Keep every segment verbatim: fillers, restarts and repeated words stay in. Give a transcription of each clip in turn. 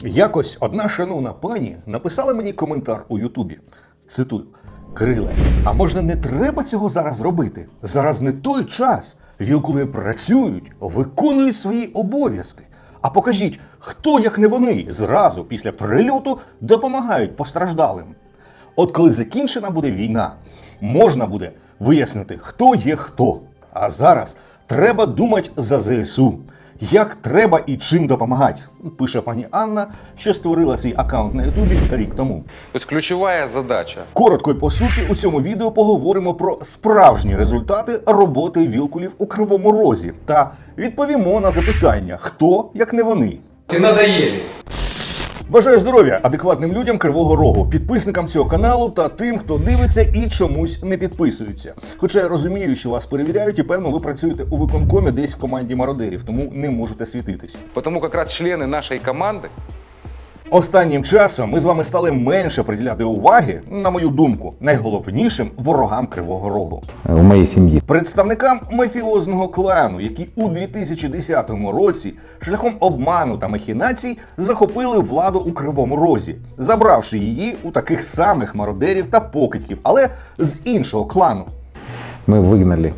Якось одна шановна пані написала мені коментар у Ютубі. Цитую: «Кириле, а можна не треба цього зараз робити? Зараз не той час. Вілкули працюють, виконують свої обов'язки. А покажіть, хто, як не вони, зразу після прильоту допомагають постраждалим. От коли закінчена буде війна, можна буде вияснити, хто є хто. А зараз треба думати за зе ес у. Як треба і чим допомагати», пише пані Анна, що створила свій аккаунт на Ютубі рік тому. Тобто ключова задача. Коротко і по суті у цьому відео поговоримо про справжні результати роботи вілкулів у Кривому Розі та відповімо на запитання, хто, як не вони. Ти надоїли. Бажаю здоров'я адекватним людям Кривого Рогу, підписникам цього каналу та тим, хто дивиться і чомусь не підписується. Хоча я розумію, що вас перевіряють і, певно, ви працюєте у виконкомі десь в команді мародерів, тому не можете світитись. Тому якраз члени нашої команди Останнім часом ми з вами стали менше приділяти уваги, на мою думку, найголовнішим ворогам Кривого Рогу. В моїй сім'ї. Представникам мафіозного клану, які у дві тисячі десятому році шляхом обману та махінацій захопили владу у Кривому Розі, забравши її у таких самих мародерів та покидьків, але з іншого клану. Ми вигнали.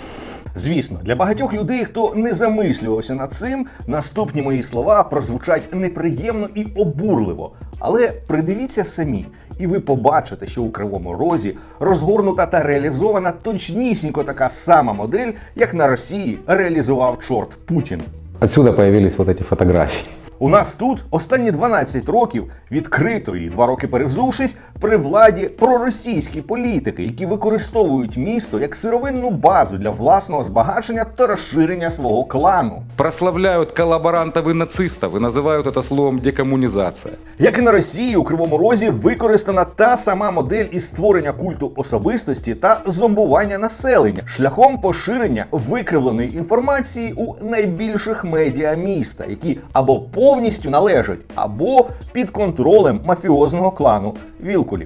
Звісно, для багатьох людей, хто не замислювався над цим, наступні мої слова прозвучать неприємно і обурливо. Але придивіться самі, і ви побачите, що у Кривому Розі розгорнута та реалізована точнісінько така сама модель, як на Росії реалізував чорт Путін. Отсюда появились вот эти фотографії. У нас тут останні дванадцять років відкрито і два роки перевзувшись при владі проросійські політики, які використовують місто як сировинну базу для власного збагачення та розширення свого клану. прославляють колаборантів і нацистів і називають це словом декомунізація. Як і на Росії, у Кривому Розі використана та сама модель із створення культу особистості та зомбування населення шляхом поширення викривленої інформації у найбільших медіа міста, які або повністю належать, або під контролем мафіозного клану вілкулів.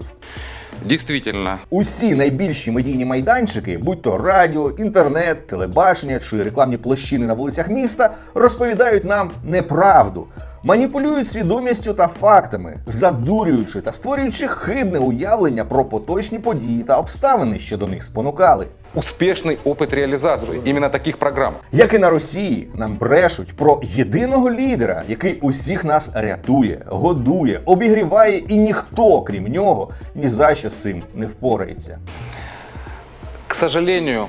Дійсно. Усі найбільші медійні майданчики, будь то радіо, інтернет, телебачення чи рекламні площини на вулицях міста, розповідають нам неправду, маніпулюють свідомістю та фактами, задурюючи та створюючи хибне уявлення про поточні події та обставини, що до них спонукали. Успішний опит реалізації іменно таких програм. Як і на Росії, нам брешуть про єдиного лідера, який усіх нас рятує, годує, обігріває, і ніхто, крім нього, ні за що з цим не впорається. К сожалению.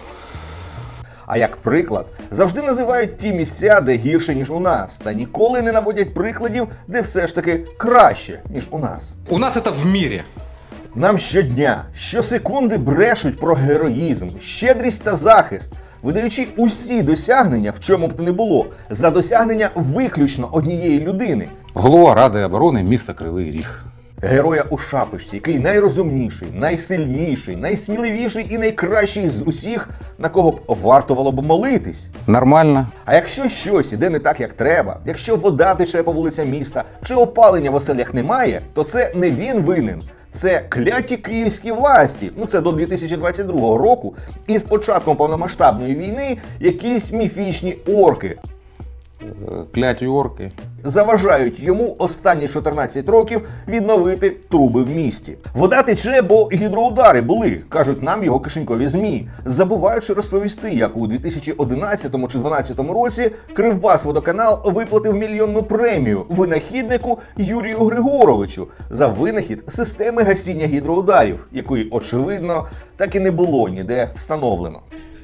А як приклад, завжди називають ті місця, де гірше, ніж у нас, та ніколи не наводять прикладів, де все ж таки краще, ніж у нас. У нас це в мірі. Нам щодня, щосекунди брешуть про героїзм, щедрість та захист, видаючи усі досягнення, в чому б то не було, за досягнення виключно однієї людини. Голова Ради оборони міста Кривий Ріг. Героя у шапочці, який найрозумніший, найсильніший, найсміливіший і найкращий з усіх, на кого б вартувало б молитись. Нормально. А якщо щось іде не так, як треба, якщо вода тече по вулицям міста, чи опалення в оселях немає, то це не він винен. Це кляті київські власті, ну це до дві тисячі двадцять другого року, і з початком повномасштабної війни якісь міфічні орки Кляті орки заважають йому останні чотирнадцять років відновити труби в місті. Вода тече, бо гідроудари були, кажуть нам його кишенькові ЗМІ, забуваючи розповісти, як у дві тисячі одинадцятому чи дванадцятому році Кривбасводоканал виплатив мільйонну премію винахіднику Юрію Григоровичу за винахід системи гасіння гідроударів, якої, очевидно, так і не було ніде встановлено.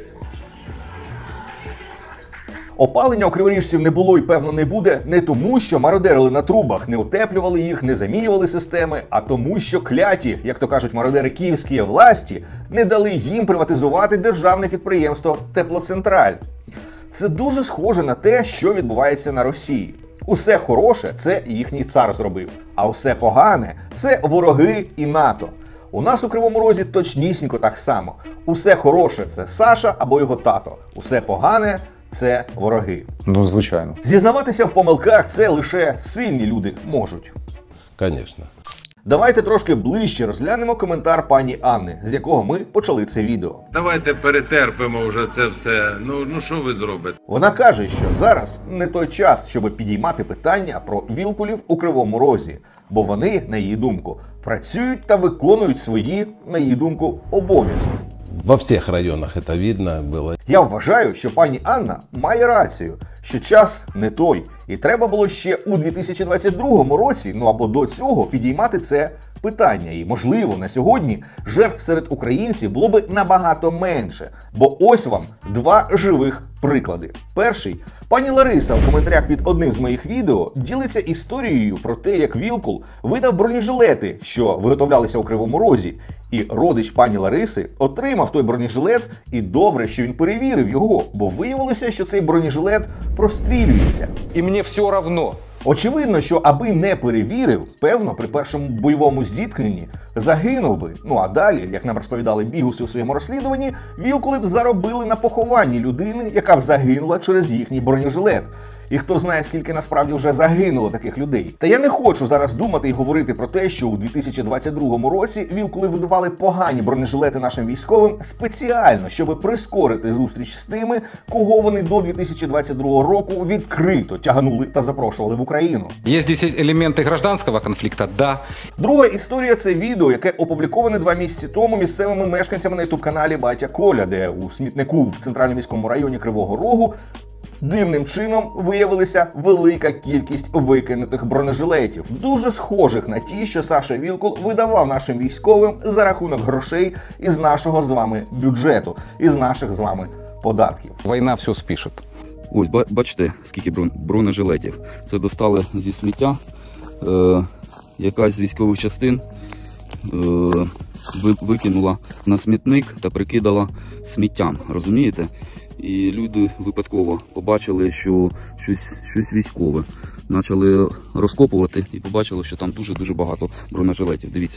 Опалення у криворіжців не було і, певно, не буде не тому, що мародерили на трубах, не утеплювали їх, не замінювали системи, а тому, що кляті, як то кажуть мародери київські власті, не дали їм приватизувати державне підприємство «Теплоцентраль». Це дуже схоже на те, що відбувається на Росії. Усе хороше – це їхній цар зробив, а усе погане – це вороги і НАТО. У нас у Кривому Розі точнісінько так само. Усе хороше – це Саша або його тато, усе погане – це вороги. Ну, звичайно. Зізнаватися в помилках – це лише сильні люди можуть. Конечно. Давайте трошки ближче розглянемо коментар пані Анни, з якого ми почали це відео. Давайте перетерпимо вже це все. Ну, ну що ви зробите? Вона каже, що зараз не той час, щоб підіймати питання про вілкулів у Кривому Розі, бо вони, на її думку, працюють та виконують свої, на її думку, обов'язки. Во всех районах это видно было. Я вважаю, що пані Анна має рацію, що час не той, і треба було ще у дві тисячі двадцять другому році, ну або до цього, підіймати це питання. І, можливо, на сьогодні жертв серед українців було би набагато менше. Бо ось вам два живих приклади. Перший. Пані Лариса в коментарях під одним з моїх відео ділиться історією про те, як Вілкул видав бронежилети, що виготовлялися у Кривому Розі. І родич пані Лариси отримав той бронежилет, і добре, що він перевірив його, бо виявилося, що цей бронежилет прострілюється. И мне все равно. Очевидно, що аби не перевірив, певно, при першому бойовому зіткненні загинув би. Ну а далі, як нам розповідали бігуси у своєму розслідуванні, вілкули б заробили на похованні людини, яка б загинула через їхній бронежилет. І хто знає, скільки насправді вже загинуло таких людей. Та я не хочу зараз думати і говорити про те, що у дві тисячі двадцять другому році вілкули видавали погані бронежилети нашим військовим спеціально, щоб прискорити зустріч з тими, кого вони до дві тисячі двадцять другого року відкрито тяганули та запрошували в Україну. Есть здесь элементы гражданского конфликта? Да. Друга історія – це відео, яке опубліковане два місяці тому місцевими мешканцями на ютуб-каналі Батя Коля, де у смітнику в центральному міському районі Кривого Рогу дивним чином виявилася велика кількість викинутих бронежилетів, дуже схожих на ті, що Саша Вілкул видавав нашим військовим за рахунок грошей із нашого з вами бюджету, із наших з вами податків. Война все спишет. Ось, ба- бачите, скільки брон- бронежилетів. Це достали зі сміття. Е, якась з військових частин е, ви- викинула на смітник та прикидала сміттям, розумієте? І люди випадково побачили, що щось, щось військове. Почали розкопувати і побачили, що там дуже-дуже багато бронежилетів. Дивіться.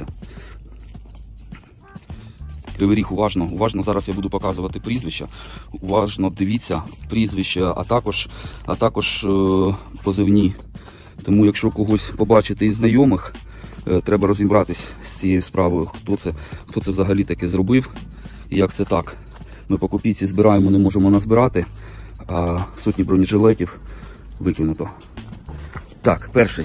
Кривий Ріг, уважно, уважно, зараз я буду показувати прізвища. Уважно дивіться прізвища, а також, а також е, позивні. Тому якщо когось побачити із знайомих, е, треба розібратись з цією справою, хто це, хто це взагалі таке зробив і як це так. Ми по копійці збираємо, не можемо назбирати, а сотні бронежилетів викинуто. Так, перший.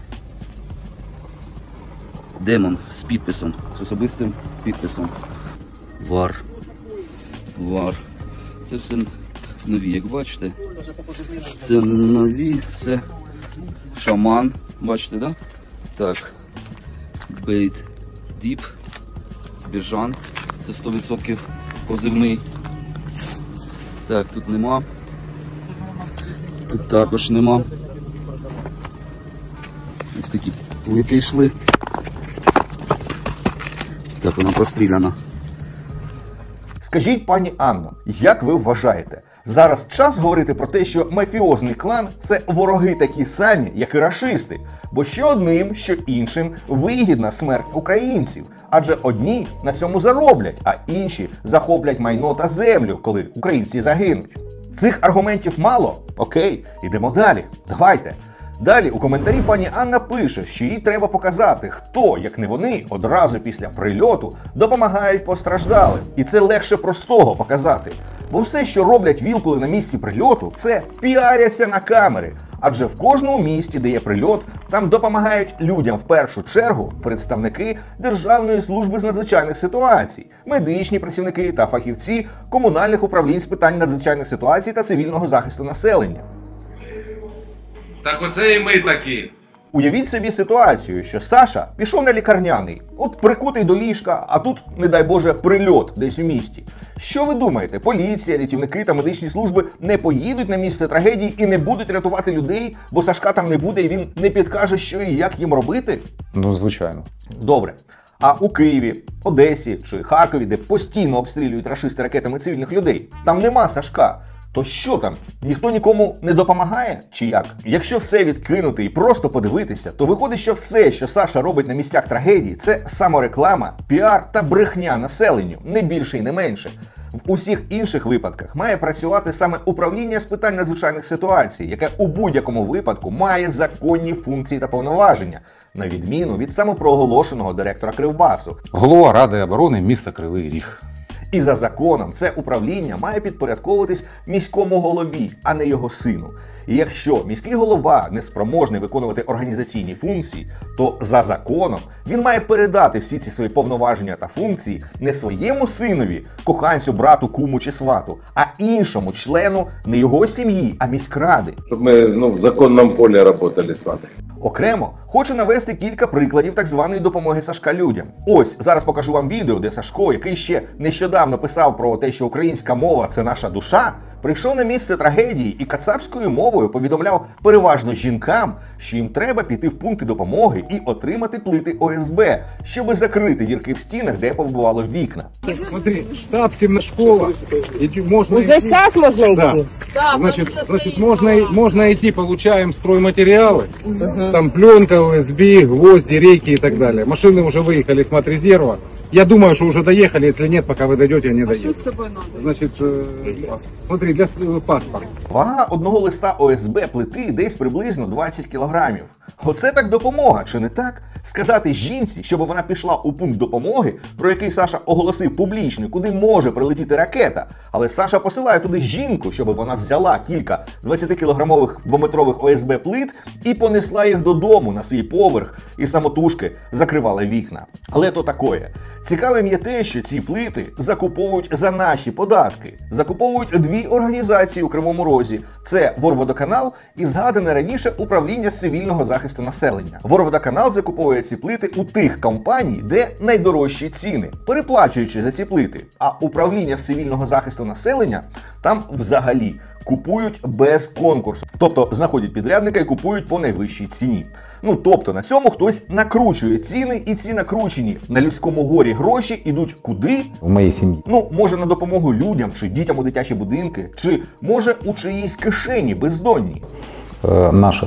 Демон з підписом, з особистим підписом. Вар. Вар. Це все нові, як бачите. Це нові, це шаман. Бачите, да? Так. Бейт Діп. Біжан. Це сто відсотків позивний. Так, тут нема. Тут також нема. Ось такі плити йшли. Так, вона простріляна. Скажіть, пані Анно, як ви вважаєте, зараз час говорити про те, що мафіозний клан – це вороги такі самі, як і рашисти? Бо що одним, що іншим вигідна смерть українців. Адже одні на цьому зароблять, а інші захоплять майно та землю, коли українці загинуть. Цих аргументів мало? Окей, ідемо далі. Давайте. Далі у коментарі пані Анна пише, що їй треба показати, хто, як не вони, одразу після прильоту допомагають постраждалим. І це легше простого показати. Бо все, що роблять вілкули на місці прильоту, це піаряться на камери. Адже в кожному місті, де є прильот, там допомагають людям в першу чергу представники Державної служби з надзвичайних ситуацій, медичні працівники та фахівці комунальних управлінь з питань надзвичайних ситуацій та цивільного захисту населення. Так оце і ми такі. Уявіть собі ситуацію, що Саша пішов на лікарняний, от прикутий до ліжка, а тут, не дай Боже, прильот десь у місті. Що ви думаєте, поліція, рятівники та медичні служби не поїдуть на місце трагедії і не будуть рятувати людей, бо Сашка там не буде і він не підкаже, що і як їм робити? Ну, звичайно. Добре. А у Києві, Одесі чи Харкові, де постійно обстрілюють рашисти ракетами цивільних людей, там нема Сашка. То що там? Ніхто нікому не допомагає? Чи як? Якщо все відкинути і просто подивитися, то виходить, що все, що Саша робить на місцях трагедії, це самореклама, піар та брехня населенню, не більше і не менше. В усіх інших випадках має працювати саме управління з питань надзвичайних ситуацій, яке у будь-якому випадку має законні функції та повноваження, на відміну від самопроголошеного директора Кривбасу. Голова Ради оборони міста Кривий Ріг. І за законом це управління має підпорядковуватись міському голові, а не його сину. І якщо міський голова не спроможний виконувати організаційні функції, то за законом він має передати всі ці свої повноваження та функції не своєму синові, коханцю, брату, куму чи свату, а іншому члену не його сім'ї, а міськради. Щоб ми ну, в законному полі працювали з вами. Окремо хочу навести кілька прикладів так званої допомоги Сашка людям. Ось, зараз покажу вам відео, де Сашко, який ще нещодавно писав про те, що українська мова – це наша душа, прийшов на місце трагедії і кацапською мовою повідомляв переважно жінкам, що їм треба піти в пункти допомоги і отримати плити О С Б, щоби закрити дірки в стінах, де повбивало вікна. Смотри, штаб, семна иди, можно Уже идти. сейчас можно идти? Да. Значит, значит можно, и- можно идти, получаем стройматериалы, там пленка, О С Б, гвозди, рейки и так далее. Машины уже выехали с матрезерва. Я думаю, что уже доехали, если нет, пока вы дойдете, они доедут. Значит, э, смотри, для с- паспорта. Вага одного листа О С Б плити десь приблизно двадцять кілограмів. Оце так допомога, чи не так? Сказати жінці, щоб вона пішла у пункт допомоги, про який Саша оголосив публічно, куди може прилетіти ракета. Але Саша посилає туди жінку, щоб вона взяла кілька двадцятикілограмових двометрових О С Б плит і понесла їх додому на свій поверх і самотужки закривала вікна. Але то такое. Цікавим є те, що ці плити закуповують за наші податки. Закуповують дві організації у Кривому Розі. Це Ворводоканал і згадане раніше управління з цивільного захисту населення. Ворводоканал закуповує ці плити у тих компаній, де найдорожчі ціни, переплачуючи за ці плити. А управління з цивільного захисту населення там взагалі купують без конкурсу. Тобто знаходять підрядника і купують по найвищій ціні. Ну тобто на цьому хтось накручує ціни, і ці накручені на людському горі гроші ідуть куди? В моей семье. Ну, може на допомогу людям, чи дітям у дитячі будинки, чи може у чиїсь кишені бездонні. Э, наших.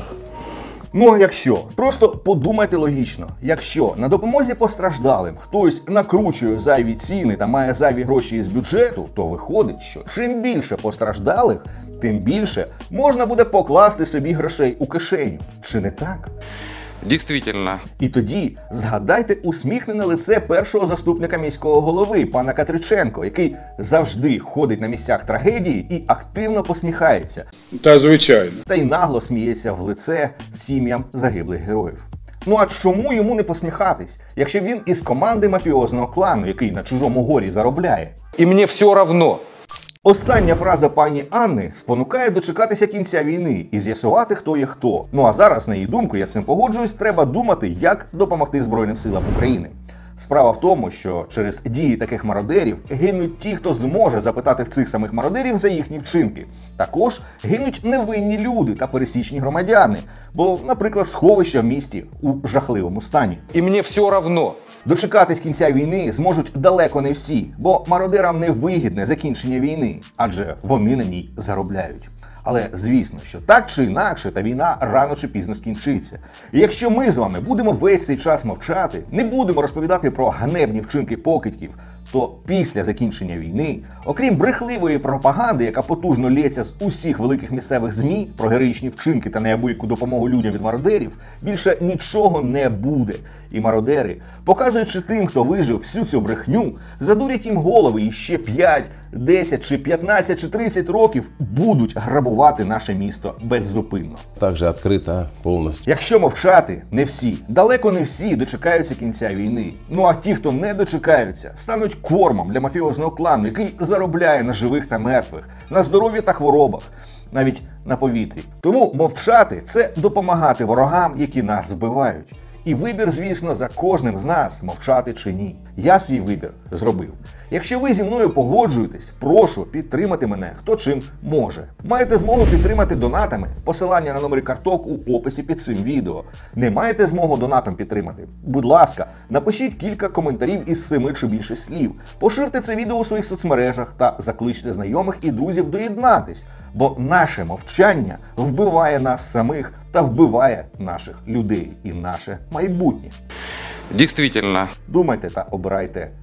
Ну а якщо? Просто подумайте логічно. Якщо на допомозі постраждалим хтось накручує зайві ціни та має зайві гроші із бюджету, то виходить, що чим більше постраждалих, тим більше можна буде покласти собі грошей у кишеню. Чи не так? Действительно. І тоді згадайте усміхнене лице першого заступника міського голови, пана Катриченко, який завжди ходить на місцях трагедії і активно посміхається. Та звичайно. Та й нагло сміється в лице сім'ям загиблих героїв. Ну а чому йому не посміхатись, якщо він із команди мафіозного клану, який на чужому горі заробляє? И мне все равно. Остання фраза пані Анни спонукає дочекатися кінця війни і з'ясувати, хто є хто. Ну а зараз, на її думку, я з цим погоджуюсь, треба думати, як допомогти Збройним силам України. Справа в тому, що через дії таких мародерів гинуть ті, хто зможе запитати в цих самих мародерів за їхні вчинки. Також гинуть невинні люди та пересічні громадяни, бо, наприклад, сховища в місті у жахливому стані. И мне все равно. Дочекатись кінця війни зможуть далеко не всі, бо мародерам не вигідне закінчення війни, адже вони на ній заробляють. Але звісно, що так чи інакше, та війна рано чи пізно скінчиться. І якщо ми з вами будемо весь цей час мовчати, не будемо розповідати про ганебні вчинки покидьків, то після закінчення війни, окрім брехливої пропаганди, яка потужно лється з усіх великих місцевих ЗМІ про героїчні вчинки та неабияку допомогу людям від мародерів, більше нічого не буде. І мародери, показуючи тим, хто вижив всю цю брехню, задурять їм голови і ще п'ять, десять, чи п'ятнадцять, чи тридцять років будуть грабувати наше місто беззупинно. Также открыто полностью. Якщо мовчати, не всі, далеко не всі дочекаються кінця війни. Ну а ті, хто не дочекаються, стануть кормом для мафіозного клану, який заробляє на живих та мертвих, на здоров'ї та хворобах, навіть на повітрі. Тому мовчати – це допомагати ворогам, які нас збивають. І вибір, звісно, за кожним з нас, мовчати чи ні. Я свій вибір зробив. Якщо ви зі мною погоджуєтесь, прошу підтримати мене, хто чим може. Маєте змогу підтримати донатами, посилання на номери карток у описі під цим відео. Не маєте змогу донатом підтримати? Будь ласка, напишіть кілька коментарів із семи чи більше слів. Поширте це відео у своїх соцмережах та закличте знайомих і друзів доєднатись. Бо наше мовчання вбиває нас самих та вбиває наших людей і наше майбутнє. Действительно. Думайте та обирайте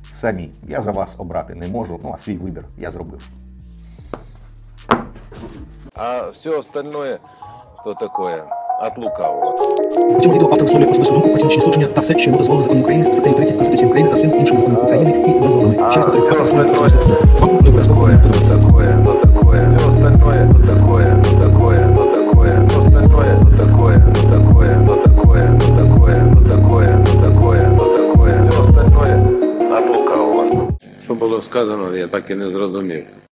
самі. Я за вас обрати не можу, ну а свій вибір я зробив. А все остальное, то такое, от лукавого. У цьому відео автор висловлює особисту думку, оціночні судження та все, що йому дозволено законом України, статтею тридцять Конституції України та всім іншим законом України і дозволами. Через повторюю, автор висловлює особисту думку. Вам добре спокійно подобається. Такое, ну такое, все остальное, ну такое, ну такое, ну такое, все остальное, ну такое, ну такое, ну такое, ну такое, ну такое, ну такое, ну такое, все остальное от лукавого. Що було сказано, я так і не зрозумів.